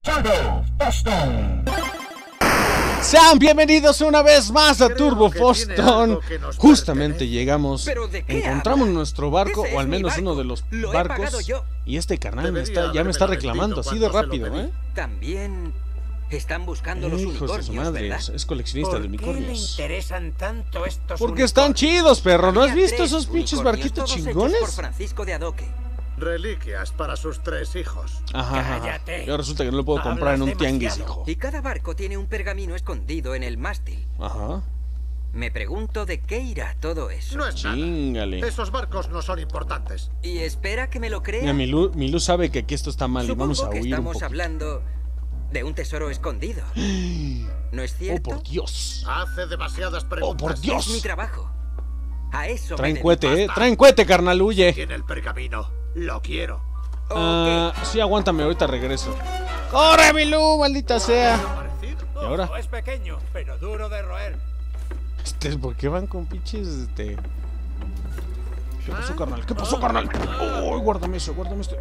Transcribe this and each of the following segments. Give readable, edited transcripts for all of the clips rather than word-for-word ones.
Sean bienvenidos una vez más a Turbo Foston. Justamente llegamos, encontramos nuestro barco, o al menos uno de los barcos, y este carnal ya me está reclamando así de rápido, ¿eh? También están buscando los unicornios, de su madre, ¿verdad? es coleccionista de unicornios. ¿Por qué le interesan tanto estos Porque están chidos, perro. ¿No has visto tres esos pinches unicornios, barquitos todos hechos chingones? por Francisco de Adoque. Reliquias para sus 3 hijos. Ajá. Cállate. Y ahora resulta que no lo puedo comprar en un tianguis, hijo. Y cada barco tiene un pergamino escondido en el mástil. Ajá. Me pregunto de qué irá todo eso. No es nada. Chíngale. Esos barcos no son importantes. Y espera que me lo crea. Mira, Milú sabe que aquí esto está mal y Supongo vamos a que huir un estamos poquito. hablando de un tesoro escondido. ¿No es Oh, cierto? por Dios. Hace demasiadas Oh, preguntas. por Dios. Es mi trabajo. A eso Traen me cohete, dedico. Traen cohete, carnal, huye. Tiene el pergamino. Lo quiero. Sí, aguántame, ahorita regreso. ¡Corre, Milú, maldita sea! ¿Y ahora? Es pequeño, pero duro de roer. ¿Por qué van con pinches, ¿Qué pasó, carnal? ¿Qué pasó, carnal? ¡Oh, guárdame eso, guárdame esto!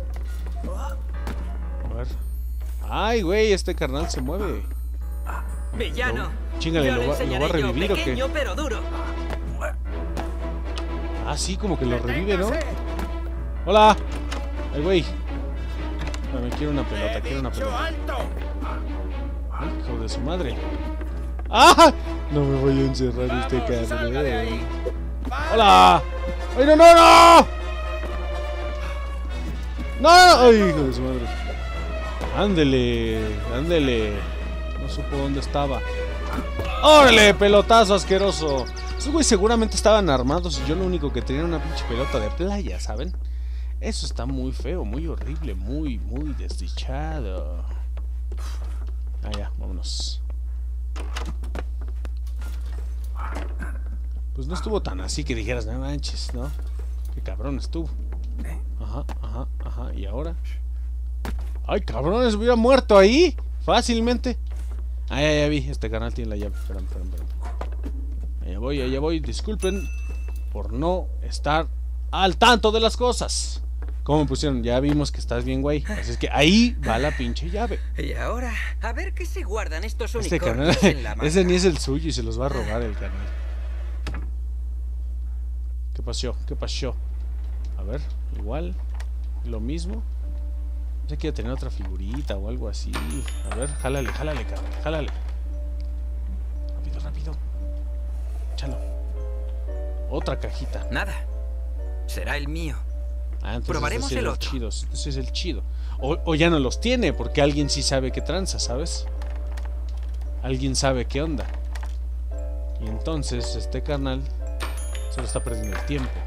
A ver. ¡Ay, güey, este carnal se mueve! Villano. Chíngale, Yo le ¿lo va a enseñaré revivir o qué? pequeño pero duro. Ah, sí, como que lo revive, ¿no? ¡Hola! ¡Ay, güey! Me quiero una pelota, quiero una pelota. Ay, hijo de su madre. ¡Ah! No me voy a encerrar este cabrón. ¡Hola! ¡Ay, no, no, no! ¡No! ¡Ay, hijo de su madre! ¡Ándele! ¡Ándele! No supo dónde estaba. ¡Órale! ¡Pelotazo asqueroso! Esos güeyes seguramente estaban armados y yo lo único que tenía era una pinche pelota de playa, ¿saben? Eso está muy feo, muy horrible, muy desdichado. Ah, ya, vámonos. Pues no estuvo tan así que dijeras, no manches, ¿no? Qué cabrón estuvo. Ajá. ¿Y ahora? ¡Ay, cabrones! Hubiera muerto ahí fácilmente. Ah, ya vi. Este canal tiene la llave. Espérame. Allá voy. Disculpen por no estar al tanto de las cosas. ¿Cómo me pusieron? Ya vimos que estás bien, güey. Así es que ahí va la pinche llave. Y ahora, a ver qué se guardan estos Este unicornios canal, en la manga. ese ni es el suyo y se los va a robar el canal. ¿Qué pasó? A ver, igual, lo mismo. No sé, quiero tener otra figurita o algo así. A ver, jálale, carnal, jálale. Rápido. Échalo. Otra cajita. Nada. Será el mío. Ah, entonces Probaremos ese es el otro. chido. Ese es el chido. O ya no los tiene, porque alguien sí sabe qué tranza, ¿sabes? Alguien sabe qué onda. Y entonces este carnal solo está perdiendo el tiempo.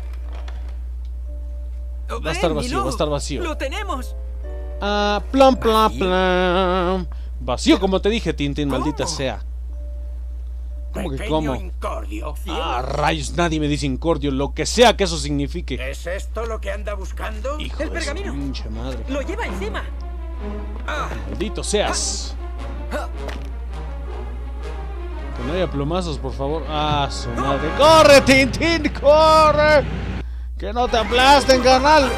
Va a estar vacío, ¡Lo tenemos! Ah, plan. Vacío, como te dije, Tintín, maldita sea. ¿Cómo que cómo? Incordio. Ah, rayos, nadie me dice incordio, lo que sea que eso signifique. ¿Es esto lo que anda buscando? Hijo el de su pergamino. pinche madre. ¡Lo lleva encima! Maldito seas. Que no haya plomazos, por favor. Ah, su madre. ¡Corre, Tintín! ¡Corre! ¡Que no te aplasten, carnal!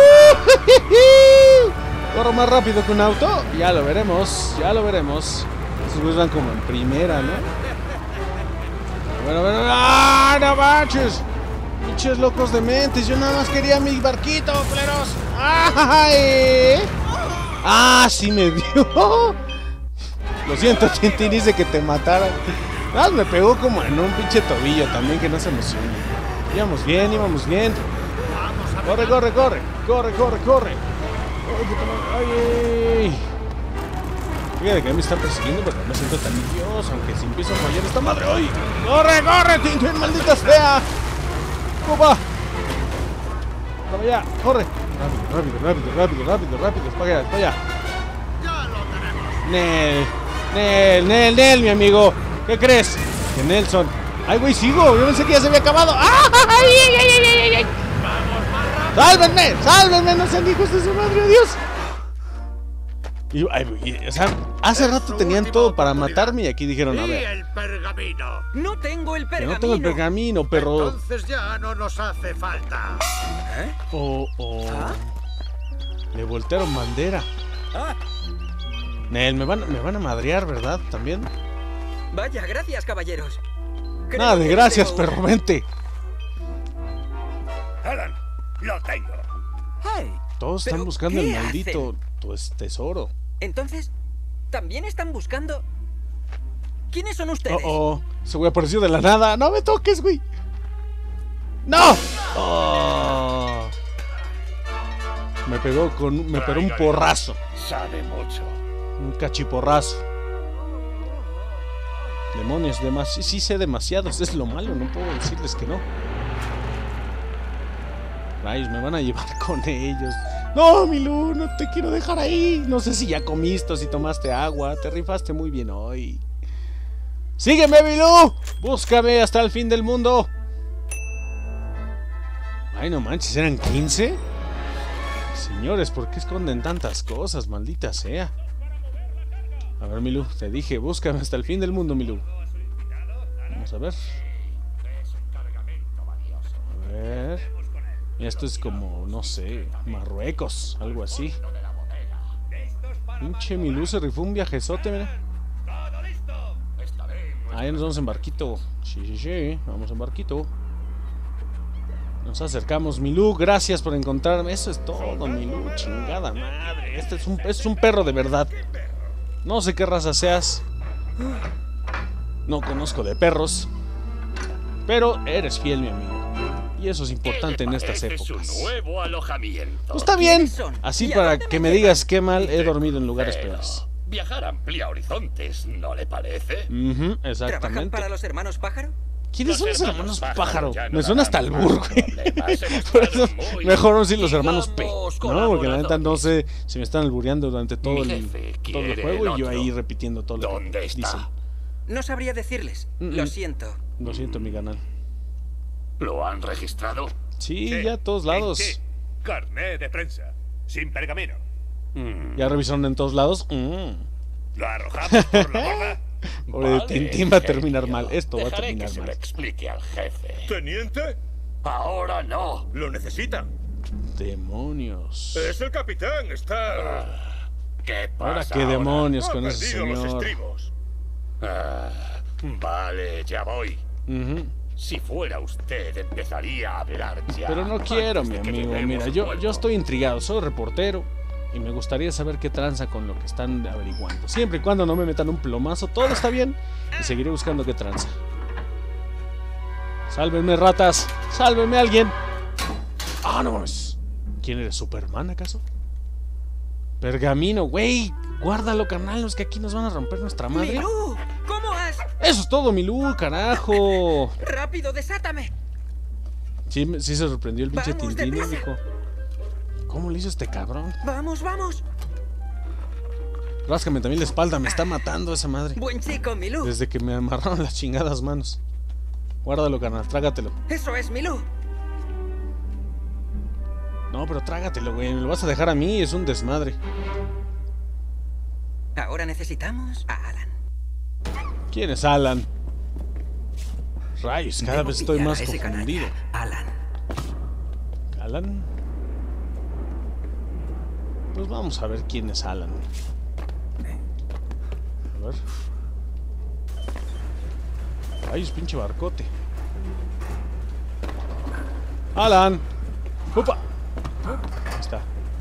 Corro más rápido que un auto. Ya lo veremos. Esos güeyes van como en primera, ¿no? Bueno. ¡Ah, no manches! Pinches locos de mentes. Yo nada más quería mi barquito, pleros. ¡Ay! ¡Ah, sí me dio! Lo siento, Tintín, dice que te mataran. Nada, me pegó como en un pinche tobillo también, que no se emocione. Íbamos bien. Corre. Ay. Fíjate que me está persiguiendo, pero no me siento tan nervioso, aunque si empiezo a fallar esta madre hoy. ¡Corre, Tintín, maldita sea! ¡Opa! ¡Para allá! ¡Corre! Rápido, para allá. Ya lo tenemos. Nel, mi amigo. ¿Qué crees? Que Nelson. ¡Ay, güey, sigo! Yo pensé que ya se había acabado. ¡Ay! ¡Sálvenme! No sean hijos de su madre, Dios. O sea, hace rato tenían todo para matarme y aquí dijeron, a Y ver, el pergamino. No tengo el que pergamino. no tengo el pergamino, pero... Entonces ya no nos hace falta. Le voltearon bandera. Nel, me van a madrear, ¿verdad? También. Vaya, gracias, caballeros. Creo Nada de que gracias, debo- perro, vente. Alan, lo tengo. Hey, Todos están ¿pero buscando qué el maldito hacen? tesoro. Entonces, ¿también están buscando? ¿Quiénes son ustedes? Se güey apareció de la nada. No me toques, güey. ¡No! Oh. Me pegó un porrazo. Sabe mucho. Un cachiporrazo. Demonios, sí sé demasiados. Es lo malo, no puedo decirles que no. Rayos, me van a llevar con ellos. No, Milú, no te quiero dejar ahí. No sé si ya comiste o si tomaste agua. Te rifaste muy bien hoy. ¡Sígueme, Milú! ¡Búscame hasta el fin del mundo! Ay, no manches, ¿eran 15? Señores, ¿por qué esconden tantas cosas? Maldita sea. A ver, Milú, te dije, búscame hasta el fin del mundo, Milú. Vamos a ver. A ver. Esto es como, no sé, Marruecos, algo así. Pinche Milú se rifó un viajezote, mira. Ahí nos vamos en barquito. Sí, vamos en barquito. Nos acercamos, Milú, gracias por encontrarme. Eso es todo, Milú, chingada madre. Este es un perro de verdad. No sé qué raza seas. No conozco de perros. Pero eres fiel, mi amigo. Y eso es importante en estas épocas. Su nuevo alojamiento. Pues está bien. ¿Quiénes son? Así ¿Y a para dónde que me me llevan? digas qué mal he dormido en lugares peores. Viajar amplía horizontes, ¿no le parece? ¿Trabajan Exactamente. para los hermanos Pájaro? ¿Quiénes son los hermanos Pájaro? ya no Me suena hasta el darán burro, más güey. problemas, hemos Por eso, estado muy, mejor no decir los hermanos P. digamos, No, porque la neta no colaboradores. sé si me están albureando durante todo Mi el jefe quiere juego el y yo otro. ahí repitiendo todo lo que ¿Dónde está? dicen. No sabría decirles. Lo siento. Lo siento, mi canal. ¿Lo han registrado? Sí, ya a todos lados. Sí, carné de prensa, sin pergamino. Ya revisaron en todos lados. ¿Lo arrojamos por la borda? Pobre de Tintín va a terminar mal. Esto va a Dejaré terminar que se lo mal. explique al jefe. ¿Teniente? Ahora no. Lo necesitan. Demonios. Es el capitán, está... ¿Qué pasa Ahora qué demonios Ha con ese perdido los señor. estribos. Vale, ya voy. Ujú. Si fuera usted, empezaría a hablar ya. Pero no quiero, antes mi de que amigo. lleguemos Mira, al yo estoy intrigado. Soy reportero y me gustaría saber qué tranza con lo que están averiguando. Siempre y cuando no me metan un plomazo, todo está bien y seguiré buscando qué tranza. ¡Sálvenme, ratas! ¡Sálvenme alguien! ¡Ah, no mames! ¿Quién eres? ¿Superman, acaso? Pergamino, güey. Guárdalo, carnal. No es que aquí nos van a romper nuestra madre. ¡Milú! ¿Cómo has...? Eso es todo, Milú, carajo. ¡Rápido, desátame! Sí se sorprendió el pinche Vamos, Tintín, deprisa. dijo. ¿Cómo le hizo este cabrón? ¡Vamos, vamos! Ráscame también la espalda, me está matando esa madre. Buen chico, Milú. Desde que me amarraron las chingadas manos. Guárdalo, carnal, trágatelo. Eso es, Milú. No, pero trágatelo, güey. Me lo vas a dejar a mí, es un desmadre. Ahora necesitamos a Alan. ¿Quién es Alan? Rayos, cada Debo vez estoy pillar más a ese confundido. canalla. Alan. ¿Alan? Pues vamos a ver quién es Alan. A ver. Rayos, pinche barcote. Alan. ¡Opa! Ahí está.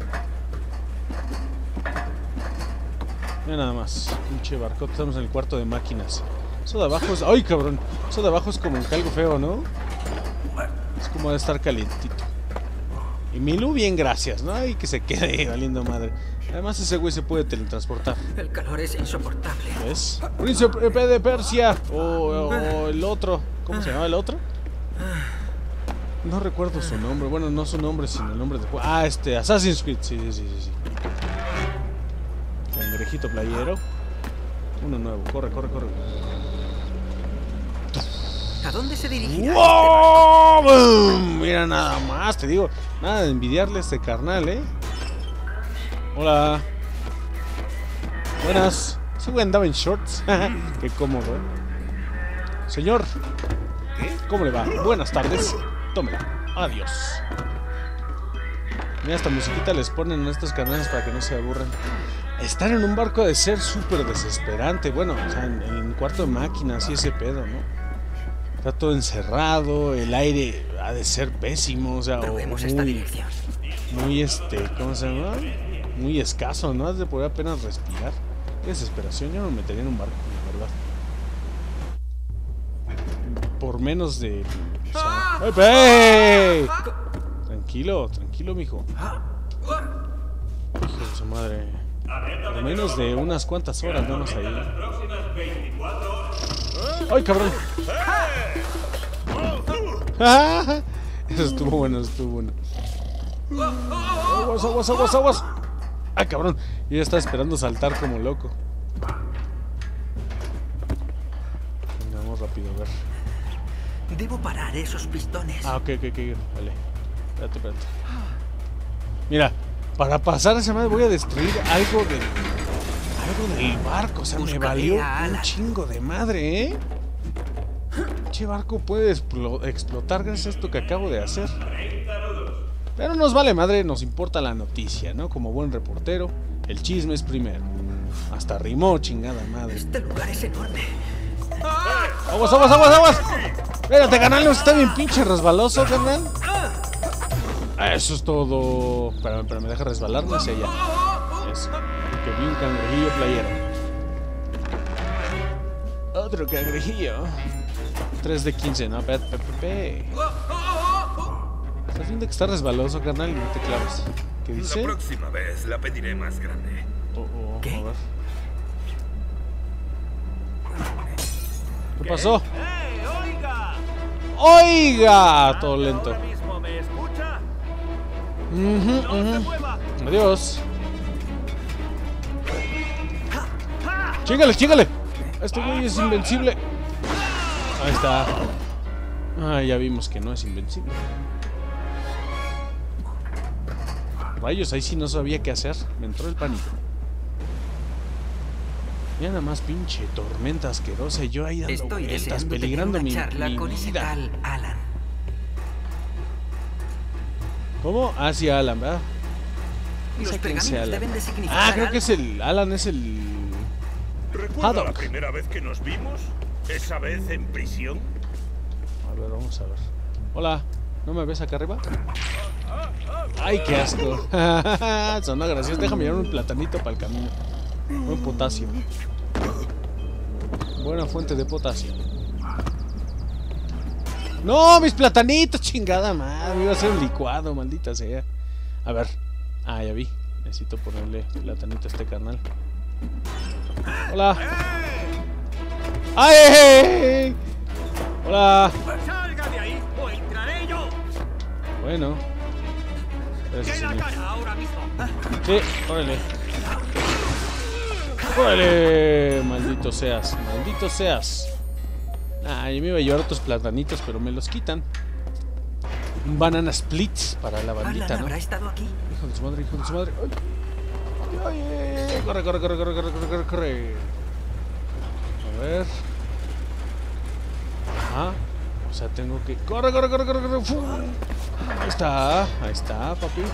Mira nada más. Pinche barcote. Estamos en el cuarto de máquinas. Eso de abajo es... ¡Ay, cabrón! Eso de abajo es como algo feo, ¿no? Es como de estar calientito. Y Milú, bien, gracias, ¿no? Y que se quede valiendo madre. Además, ese güey se puede teletransportar. El calor es insoportable. ¿Ves? Príncipe de Persia. O el otro. ¿Cómo se llamaba el otro? No recuerdo su nombre. Bueno, no su nombre, sino el nombre de juego. Ah, Assassin's Creed. Sí. Cangrejito playero. Uno nuevo. Corre. ¿A dónde se dirigirá? ¡Wow! ¡Boom! Mira nada más, te digo. Nada de envidiarle a este carnal, ¿eh? Hola. Buenas. Ese güey andaba en shorts. Qué cómodo. Señor. ¿Cómo le va? Buenas tardes. Tómela. Adiós. Mira, esta musiquita les ponen a estos canales para que no se aburran. Estar en un barco ha de ser súper desesperante. Bueno, o sea, en el cuarto de máquinas y ese pedo, ¿no? Está todo encerrado, el aire ha de ser pésimo, o sea, Probemos esta dirección. muy ¿cómo se llama? Muy escaso, ¿no? Has de poder apenas respirar. Qué desesperación, yo no me metería en un barco, la verdad. Por menos de... O sea, ¡ey! Tranquilo, tranquilo, mijo. Hijo de su madre. Por menos de unas cuantas horas, vamos ahí. ¡Ay, cabrón! Eso estuvo bueno, estuvo bueno. ¡Aguas, aguas, aguas, aguas! ¡Ay, cabrón! Yo ya estaba esperando saltar como loco. Venga, vamos rápido, a ver. Debo parar esos pistones. Ah, ok, vale. Espérate. Mira, para pasar a esa madre voy a destruir algo del barco. O sea, me valió un chingo de madre, ¿eh? Che, barco puede explotar gracias a esto que acabo de hacer. Pero nos vale madre, nos importa la noticia, ¿no? Como buen reportero, el chisme es primero. Hasta rimó, chingada madre. Este lugar es enorme. ¡Aguas, aguas, aguas, aguas! Espérate, carnal, no está bien pinche resbaloso, carnal. Eso es todo. Pero me deja resbalarme hacia allá. Eso. Que vi un cangrejillo playero. Otro cangrejillo. 3 de 15, ¿no? Pepe. Estás viendo que está resbaloso, carnal, y no te claves. ¿Qué dice? La próxima vez la pediré más grande. ¿Qué? A ver. ¿Qué pasó? ¡Oiga! Todo lento. Adiós. ¡Chíngale! Este güey es invencible. Ahí está. Ah, ya vimos que no es invencible. Rayos, ahí sí no sabía qué hacer. Me entró el pánico. Mira nada más, pinche tormenta asquerosa. Y yo ahí dando vueltas, peligrando mi vida. Alan. ¿Cómo? Ah, sí, Alan, ¿verdad? Los pergaminos deben de significar. Ah, creo que es el... Alan es el... ¿Recuerda Haddock. la primera vez que nos vimos? ¿Esa vez en prisión? A ver, vamos a ver. Hola, ¿no me ves acá arriba? ¡Ay, qué asco! Sonó gracioso. Déjame llevar un platanito para el camino. Buen potasio. Buena fuente de potasio. ¡No! ¡Mis platanitos! ¡Chingada madre! Me iba a hacer un licuado, maldita sea. A ver. Ah, ya vi. Necesito ponerle platanito a este carnal. ¡Hola! ¡Ay! ¡Hola! ¡Salga de ahí o entraré yo! Bueno. Eso sí. Ahora mismo. Sí, órale. ¡Órale! Maldito seas, maldito seas. Ah, yo me iba a llevar otros platanitos, pero me los quitan. Un banana splits para la bandita, Alan ¿no? habrá estado aquí. Hijo de su madre, hijo de su madre. ¡Ay! ¡Ay! Corre. A ver. Ajá. O sea, tengo que... ¡Corre! ¡Fu! Ahí está, papi.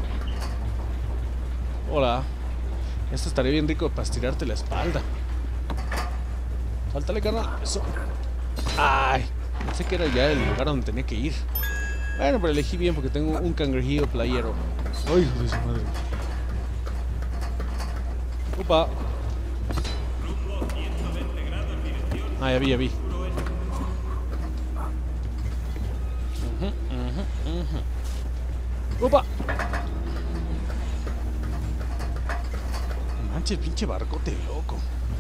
Hola. Esto estaría bien rico para estirarte la espalda. Sáltale, carnal. Eso. Ay, pensé que era ya el lugar donde tenía que ir. Bueno, pero elegí bien porque tengo un cangrejillo playero. Ay, hijo de su madre. Opa. Ah, ya vi. Opa. No manches, pinche barcote loco.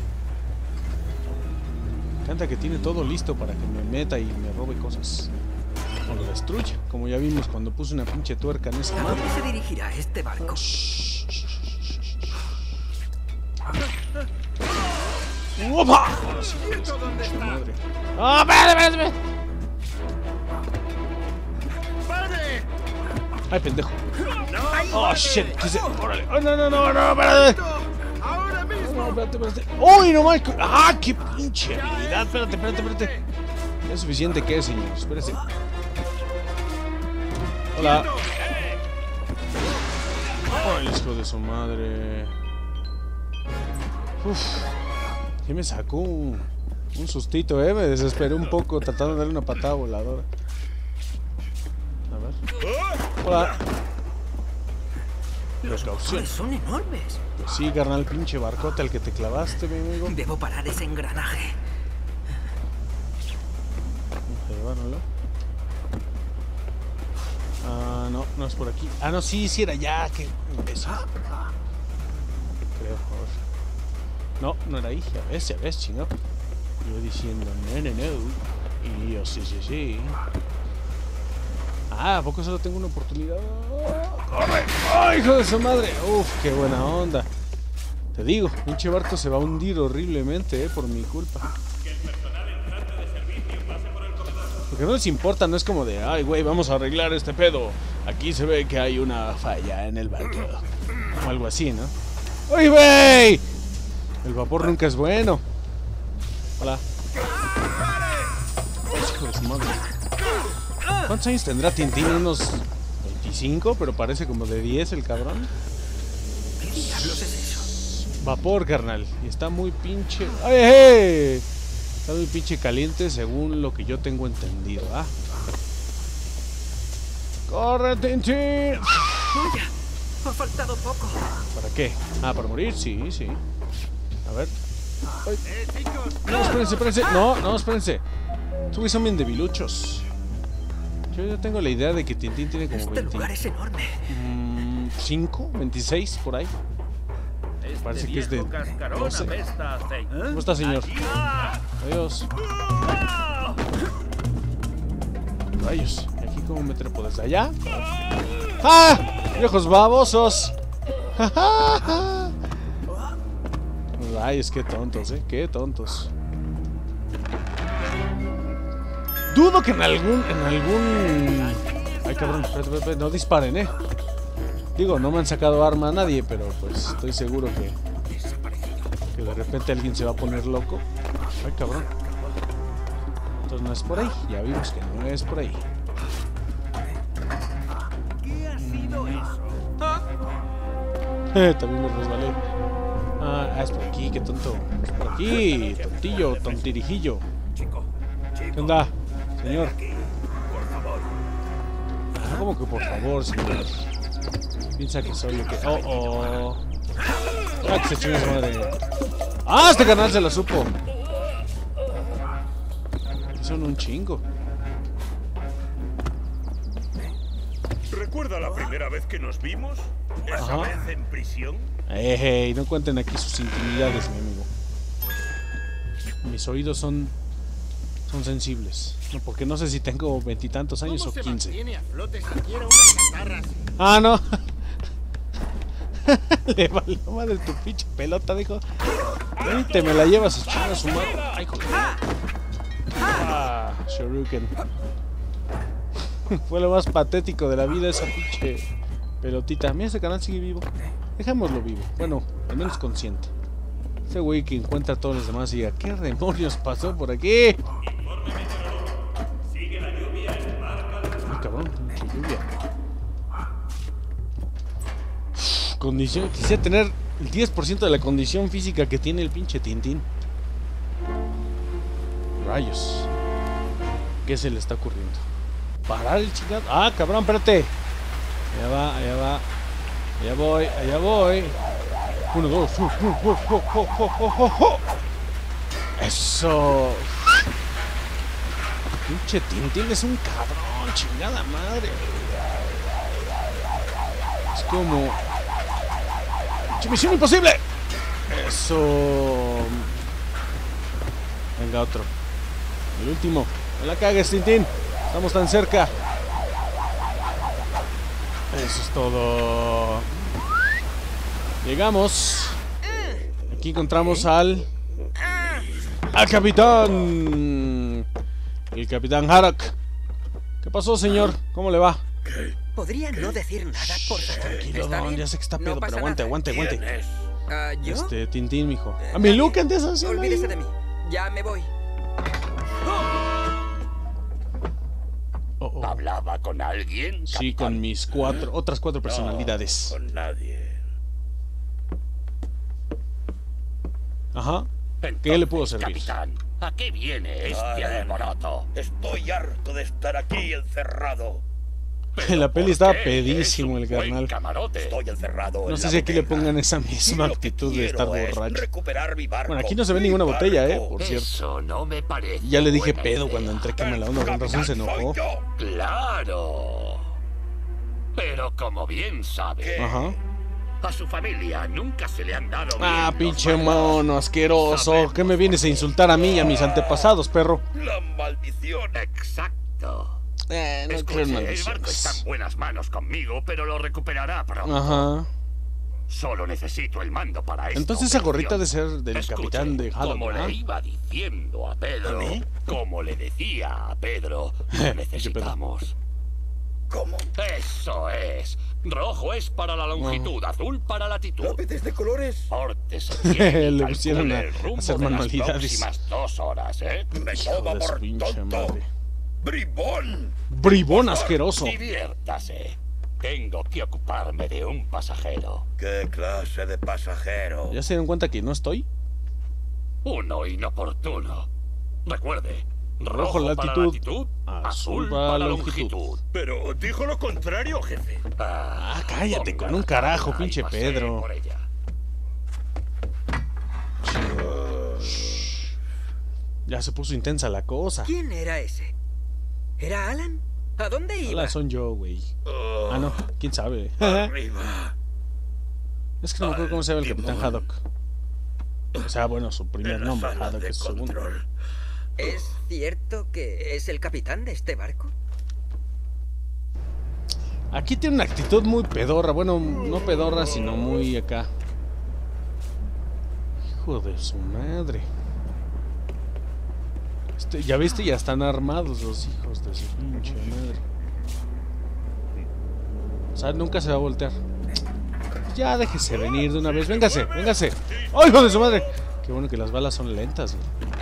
Me encanta que tiene todo listo para que me meta y me robe cosas. O lo destruya, como ya vimos cuando puse una pinche tuerca en esa ¿A madre. dónde se dirigirá este barco? ¡Opa! Ahora sí, pinche madre. ¡Ah, espérate! ¡Ay, pendejo! ¡Oh, shit! ¡Órale! ¡Oh, no! ¡Espérate! ¡Ahora mismo! No, espérate. ¡Uy, no mames! ¡Ah, qué pinche habilidad! Espérate. Es suficiente que es, señor. Espérese. Hola. ¡Ay, hijo de su madre! Uf, sí me sacó un sustito, me desesperé un poco tratando de darle una patada voladora. A ver. Hola. Los Precaución. motores son enormes. Pues sí, carnal, pinche barcote al que te clavaste, mi amigo. Debo parar ese engranaje. Vamos a llevárnoslo. Ah, no, no es por aquí. Ah, no, sí, sí era ya, qué imbécil. Creo, por favor. No, no era ahí, ya ves, chingado. Yo diciendo, no. Y yo, sí. Ah, ¿a poco solo tengo una oportunidad? ¡Corre! ¡Ay, hijo de su madre! Uf, qué buena onda. Te digo, pinche barco se va a hundir horriblemente, por mi culpa. Porque no les importa, no es como de, ay, güey, vamos a arreglar este pedo. Aquí se ve que hay una falla en el barco. O algo así, ¿no? ¡Uy, güey! El vapor nunca es bueno. Hola. Hijo de su madre. ¿Cuántos años tendrá Tintín? Unos 25, pero parece como de 10 el cabrón. ¿Qué diablos es eso? Vapor, carnal. Y está muy pinche... ¡Ay! Está muy pinche caliente según lo que yo tengo entendido, ¿ah? ¡Corre, Tintín! Vaya, ha faltado poco. ¿Para qué? Ah, ¿para morir? Sí. A ver. Ay. No, espérense. No, espérense. Estos güeyes son bien debiluchos. Yo ya tengo la idea de que Tintín tiene como Este lugar es enorme. 5, 26, por ahí. Parece que es de 12. ¿Cómo está, señor? Adiós. Rayos. ¿Y aquí cómo me trepo desde allá? ¡Ah! ¡Viejos babosos! Rayos, qué tontos, qué tontos. Dudo que en algún... Ay, cabrón, espérate, no disparen, Digo, no me han sacado arma a nadie, pero pues estoy seguro que de repente alguien se va a poner loco. Ay, cabrón. Entonces no es por ahí, ya vimos que no es por ahí. ¿Qué ha sido eso? También me resbalé. Ah, es por aquí, qué tonto. Es por aquí, tontillo, tontirijillo. ¿Qué onda, señor? Por favor. ¿Cómo que por favor, señor? Piensa que soy lo que... ¡Oh! ¡Ah, que se chingó su madre! ¡Ah, este canal se la supo! Son un chingo. ¿Recuerda la primera vez que nos vimos? ¿Esa vez en prisión? ¡Ey! No cuenten aquí sus intimidades, mi amigo. Mis oídos son sensibles. No, porque no sé si tengo 20 y tantos años o 15. Ah, no. Le valió madre tu pinche pelota, dijo. Te me la llevas a echar a su madre. Ay, joder. Ah, Shoryuken. Fue lo más patético de la vida esa pinche pelotita. Mira, ese canal sigue vivo. Dejémoslo vivo. Bueno, al menos consciente. Ese güey que encuentra a todos los demás y diga, ¿qué demonios pasó por aquí? Ay, cabrón, pinche lluvia. Condición, quisiera tener el 10% de la condición física que tiene el pinche Tintín. Rayos. ¿Qué se le está ocurriendo? ¿Parar el chingado? Ah, cabrón, espérate. Allá va. Allá voy. 1, 2. Eso. Pinche Tintín es un cabrón, chingada madre. Es como... ¡Misión imposible! Eso. Venga, otro. El último. No la cagues, Tintín. Estamos tan cerca. Eso es todo. Llegamos. Aquí encontramos al capitán. El capitán Haddock. ¿Qué pasó, señor? ¿Cómo le va? ¿Podría no decir nada, por favor? Tranquilo, ¿Está Don, bien? ya sé que está No pedo, pasa pero aguante. ¿Quién es? ¿Yo? Tintín, mijo. A mi Luke, antes haciendo. Olvídese de mí. Ya me voy. ¿Hablaba con alguien? Sí, capitán? con mis otras cuatro personalidades. Con nadie. Ajá. ¿Qué le puedo servir? Capitán, ¿a qué viene este alboroto? Estoy harto de estar aquí encerrado. En la peli estaba pedísimo el buen carnal. camarote. Estoy encerrado. No en sé la si aquí le bodega. pongan esa misma Y lo que actitud de estar quiero es borracho. recuperar mi barco. Bueno, aquí no se ve ninguna Mi botella, barco. por cierto. Eso no me parece. Ya le dije buena pedo idea. cuando entré que me la onda, con razón se enojó. Soy yo. Claro. Pero como bien sabe, Ajá. a su familia nunca se le han dado bien Ah, los pinche barcos. mono asqueroso. ¿Qué me vienes a insultar a mí y a mis antepasados, perro? La maldición. Exacto. No creo en Escuche, el barco maldiciones. está en buenas manos conmigo, pero lo recuperará pronto. Ajá. Solo necesito el mando para esta Entonces esa gorrita operación. de ser del Escuche, capitán de Haddock, como ¿verdad? le iba diciendo a Pedro, como le decía a Pedro, necesitamos. ¿Cómo? Eso es. Rojo es para la longitud, azul para la latitud. ¿Lápices de colores? Pórtese bien y Le pusieron calcule a el rumbo hacer de las manualidades. próximas 2 horas, ¿eh? Me Hijo toma de su por pinche tonto. madre. ¡Bribón! Bribón asqueroso. Diviértase. Tengo que ocuparme de un pasajero. ¿Qué clase de pasajero? ¿Ya se dieron cuenta que no estoy? Uno inoportuno. Recuerde. Rojo Rojo para latitud, latitud, azul azul para para longitud. longitud. Pero dijo lo contrario, jefe. Ah, cállate, ponga con un la carajo, tabla y pinche pasee Pedro. por ella. Ya se puso intensa la cosa. ¿Quién era ese? ¿Era Alan? ¿A dónde iba? Hola, son yo, güey. Ah, no, quién sabe. Arriba. Es que no me acuerdo cómo se llama el Timón. capitán Haddock. O sea, bueno, su primer En la nombre, sala Haddock de es su segundo. control. ¿Es cierto que es el capitán de este barco? Aquí tiene una actitud muy pedorra. Bueno, no pedorra, sino muy acá. Hijo de su madre. Ya viste, ya están armados los hijos de su pinche madre. O sea, nunca se va a voltear. Ya déjese venir de una vez. Véngase, véngase. ¡Ay, hijo de su madre! Qué bueno que las balas son lentas, güey.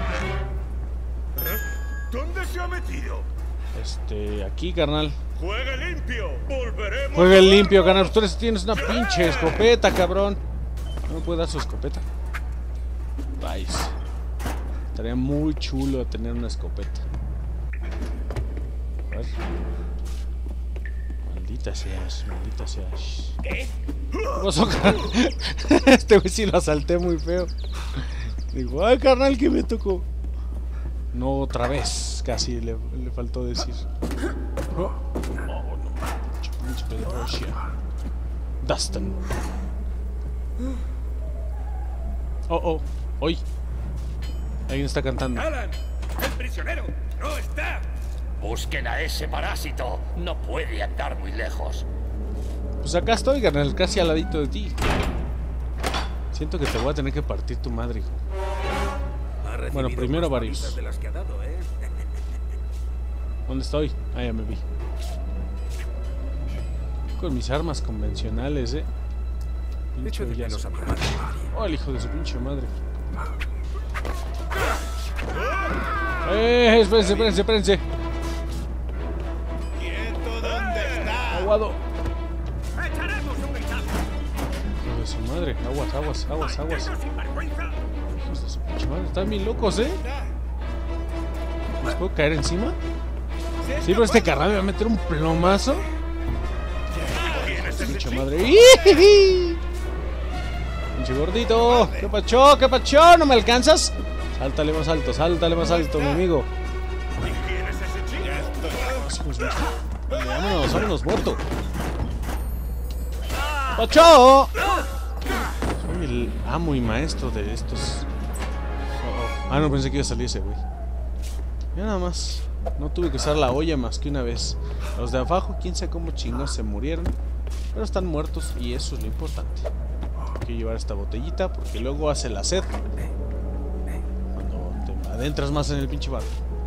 ¿Dónde se ha metido? Aquí, carnal. ¡Juegue limpio! ¡Volveremos! Juega el limpio, carnal. Tú tienes una pinche escopeta, cabrón. ¿No me puede dar su escopeta? Vais. Estaría muy chulo tener una escopeta. A ver. Maldita seas, maldita seas. ¿Qué? ¿Qué pasó, carnal? Este güey sí lo asalté muy feo. Digo, ay, carnal, que me tocó. No, otra vez. Casi le faltó decir. Oh, no. Pinche pedrosia. Dustin. Oh. Hoy. Alguien está cantando. ¡Alan! ¡El prisionero! ¡No está! Busquen a ese parásito. No puede andar muy lejos. Pues acá estoy, carnal, casi al ladito de ti. Siento que te voy a tener que partir tu madre, hijo. Bueno, primero varios. De las que ha dado, ¿eh? ¿Dónde estoy? Ah, ya me vi. Con mis armas convencionales, Pinche hoyazo. Oh, el hijo de su pinche madre. Espérense. ¿Quieto dónde está? Aguado. ¡Echaremos un vistazo! Hijo de su madre. Aguas. ¡Sinvergüenza! Hijos de su pinche madre. Están bien locos, ¿Les puedo caer encima? Sí, pero este carnal me va a meter un plomazo. Pinche madre. ¡Ii! Pinche gordito. ¿Qué pacho? ¿No me alcanzas? Sáltale más alto, mi amigo. ¿Y quién es ese chico? Vámonos, muerto. ¡Pacho! Soy el amo y maestro de estos. Ah, no, pensé que iba a salir ese güey. Ya nada más. No tuve que usar la olla más que una vez. Los de abajo, quién sabe cómo chingos se murieron. Pero están muertos y eso es lo importante. Hay que llevar esta botellita porque luego hace la sed. Cuando te adentras más en el pinche barco.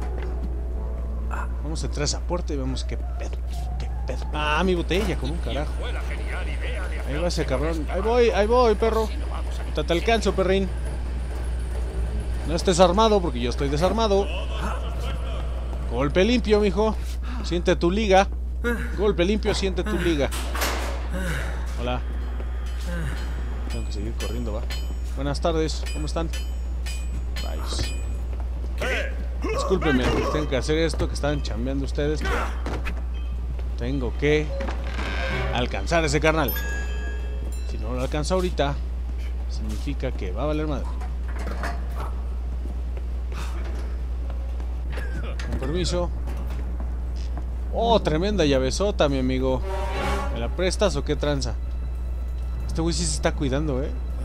Vamos a entrar a esa puerta y vemos qué pedo. Ah, mi botella, con un carajo. Fue la genial idea de Ahí va ese cabrón. Ahí voy, perro. Te alcanzo, perrín. No estés armado porque yo estoy desarmado. Golpe limpio, mijo. Siente tu liga. Golpe limpio, siente tu liga. Hola. Tengo que seguir corriendo, va. Buenas tardes, ¿cómo están? Rayos. Discúlpenme, tengo que hacer esto, que están chambeando ustedes. Tengo que alcanzar ese carnal. Si no lo alcanzo ahorita, significa que va a valer madre. Con permiso. Oh, tremenda llavesota, mi amigo. ¿Me la prestas o qué tranza? Este güey sí se está cuidando,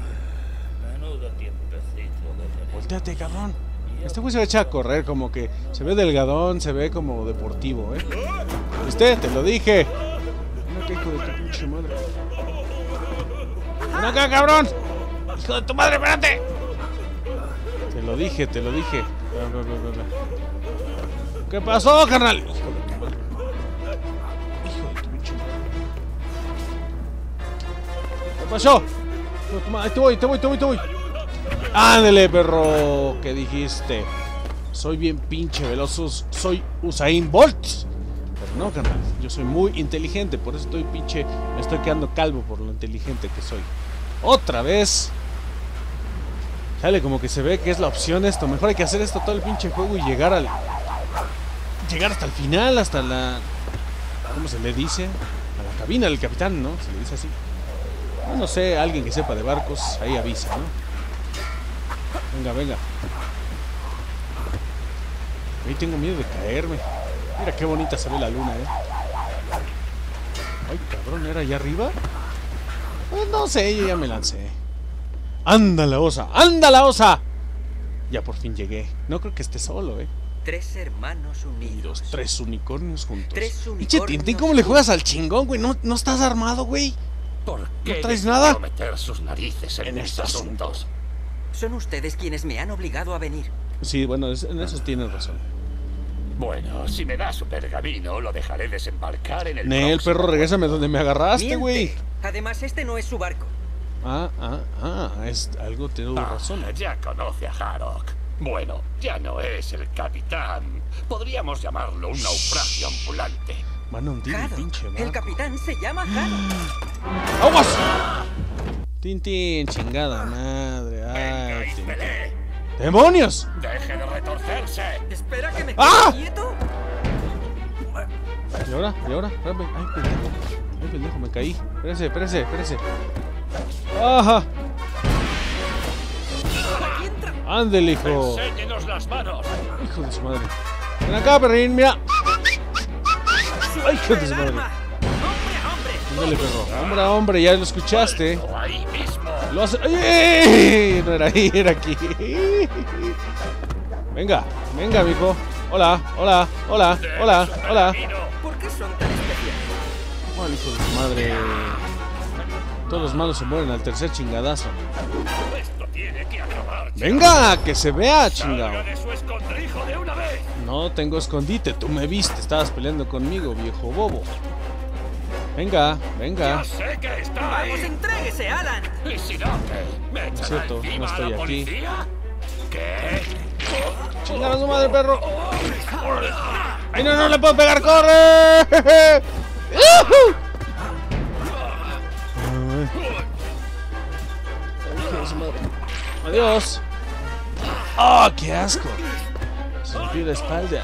Volteate, cabrón. Este güey se va a echar a correr, como que se ve delgadón, se ve como deportivo, ¿Viste? Te lo dije. Ven acá, hijo de tu pinche madre. Ven acá, cabrón. Hijo de tu madre, espérate. Te lo dije, te lo dije. ¿Qué pasó, carnal? Hijo de tu madre. Hijo de tu pinche madre. ¿Qué pasó? Ahí te voy. Ándale, perro. ¿Qué dijiste? Soy bien pinche veloz. Soy Usain Bolt. Pero no, carnal. Yo soy muy inteligente. Por eso estoy pinche. Me estoy quedando calvo por lo inteligente que soy. Otra vez. Sale como que se ve que es la opción esto. Mejor hay que hacer esto todo el pinche juego y llegar hasta el final, hasta la... ¿Cómo se le dice? A la cabina del capitán, ¿no? Se le dice así. No sé, alguien que sepa de barcos, ahí avisa, ¿no? Venga. Ahí tengo miedo de caerme. Mira qué bonita se ve la luna, Ay, cabrón, ¿era allá arriba? Pues no sé, yo ya me lancé. ¡Anda la osa! Ya por fin llegué. No creo que esté solo, 3 hermanos unidos. 3 unicornios juntos. 3 unicornios. Pinche Tintín, ¿cómo le juegas al chingón, güey? ¿No estás armado, güey? ¿Por qué ¿No traes nada? meter sus narices en estos asuntos? Son ustedes quienes me han obligado a venir. Sí, bueno, en eso tienes razón. Bueno, si me das su pergamino, lo dejaré desembarcar en el Nel, próximo perro, regrésame donde me agarraste, Miente. güey. Además, este no es su barco. Es algo, tengo razón. Ya conoce a Haddock. Bueno, ya no es el capitán. Podríamos llamarlo un naufragio ambulante. Van a hundir el Haddock. pinche barco. El capitán se llama Haddock. ¡Aguas! Tintín, chingada madre. Venga y pelee. ¡Demonios! Deje de retorcerse. Espera que me ¡Ah! quede quieto. ¿Y ahora? Espérame. Ay, pendejo, me caí. Espérese. ¡Ajá! Aquí entra. ¡Ándele, hijo! Enséñenos las manos. Hijo de su madre. Ven acá, perrín, mira. ¡Ay, hijo de su madre! Arma. Hombre a hombre. Ándale, perro. Hombre a hombre, ya lo escuchaste. Ahí mismo. Lo hace... ¡Ay! No era ahí, era aquí. Venga, mijo. Hola. ¿Por qué son tan especiales? Ay, hijo de su madre. Todos los malos se mueren al tercer chingadazo. Esto tiene que acabar. ¡Venga! ¡Que se vea, chingado! Salga de su escondrijo de una vez. No tengo escondite, tú me viste, estabas peleando conmigo, viejo bobo. Venga. Ya sé que está ahí. ¡Vamos, entréguese, Alan! Y si no, ¿qué? ¿Me echará cierto, encima no estoy a la aquí. policía? ¿Qué? ¡Chingada su madre, perro! ¡Ay, no le puedo pegar! ¡Corre! ¡Adiós! ¡Oh, qué asco! Se rompió la espalda.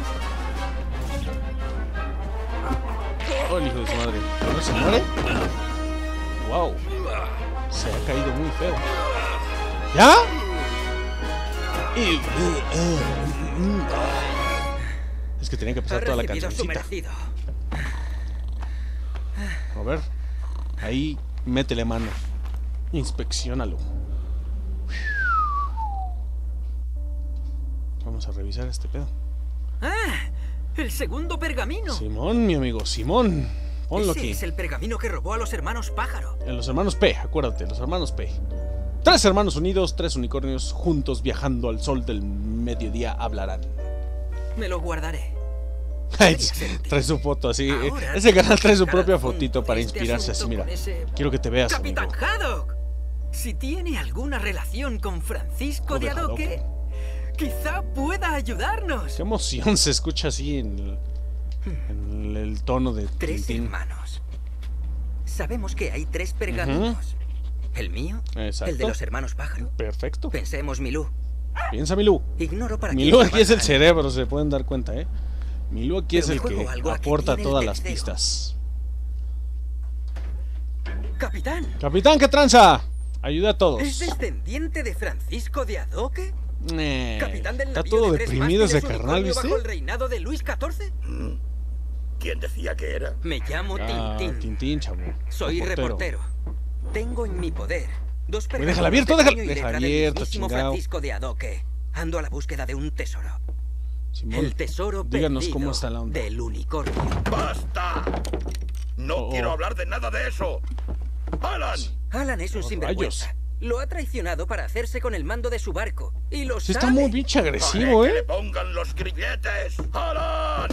¡Oh, el hijo de su madre! ¿No se muere? ¡Wow! Se ha caído muy feo. ¿Ya? Es que tenía que pasar toda la cancioncita. A ver. Ahí, métele mano. Inspecciónalo. Vamos a revisar este pedo. ¡Ah! ¡El segundo pergamino! Simón, mi amigo, Simón. Ponlo Ese aquí. es el pergamino que robó a los hermanos Pájaro. En los hermanos P, acuérdate, los hermanos P. 3 hermanos unidos, 3 unicornios juntos viajando al sol del mediodía hablarán. Me lo guardaré. Ay, trae su foto así. Ahora Ese canal trae su cada propia punto fotito para de este inspirarse así, asunto mira. con ese Quiero que te veas, ¡Capitán amigo. Haddock! Si tiene alguna relación con Francisco de Joder, Adoque, quizá pueda ayudarnos. Qué emoción se escucha así en el tono de 3 Tintín. hermanos. Sabemos que hay 3 pergaminos. ¿El mío? Exacto. El de los hermanos pájaro. Perfecto. Pensemos, Milú. Piensa, Milú. Ignoro para qué Milú aquí es el trabajan. cerebro, se pueden dar cuenta, ¿eh? Milú aquí es Pero el me que juego algo a que aporta tiene el todas las tercero. pistas. Capitán, Capitán, ¿qué tranza? Ayuda a todos. ¿es descendiente de Francisco de Adoque? Capitán del Está navío todo de tres deprimido ese mástiles carnal, unicornio ¿viste? bajo el reinado de Luis XIV? ¿Quién decía que era? Me llamo Ah, Tintín. Tintín, chavo. Soy reportero. Tengo en mi poder dos Oye, déjala pergaminos abierto, de déjala- puño y déjala letra del abierto, mismísimo chingao. Francisco de Adoque. Ando a la búsqueda de un tesoro. Simón, El tesoro díganos perdido cómo está la onda. del unicornio. ¡Basta! No Oh, quiero oh. hablar de nada de eso. ¡Alan! Alan es un Oh, sinvergüenza. rayos. Lo ha traicionado para hacerse con el mando de su barco. Y lo Sí sabe. está muy pinche Haré agresivo, que le ¿eh? pongan los grilletes. ¡Alan!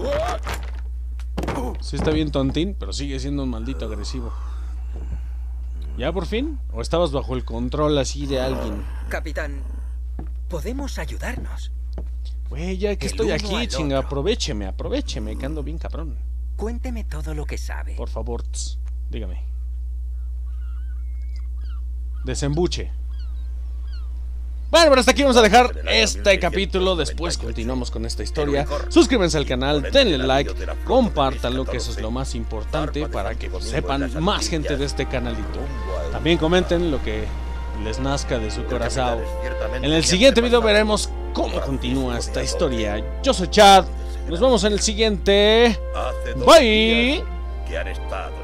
Sí está bien tontín, pero sigue siendo un maldito agresivo. ¿Ya por fin? ¿O estabas bajo el control así de alguien? Capitán, podemos ayudarnos. Güey, ya que El estoy uno aquí, al chinga, otro. aprovecheme, que ando bien cabrón. Cuénteme todo lo que sabe. Por favor, dígame. Desembuche. Bueno, pero hasta aquí vamos a dejar este capítulo. Después continuamos con esta historia. Suscríbanse al canal, denle like, compártanlo, que eso es lo más importante para que sepan más gente de este canalito. También comenten lo que les nazca de su corazón. En el siguiente video veremos cómo continúa esta historia. Yo soy Chad. Nos vemos en el siguiente. Hace 2 Bye. días que han estado